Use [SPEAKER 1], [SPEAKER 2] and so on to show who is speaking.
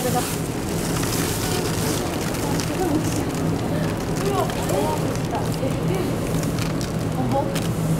[SPEAKER 1] 風が。うわ、え、ほんま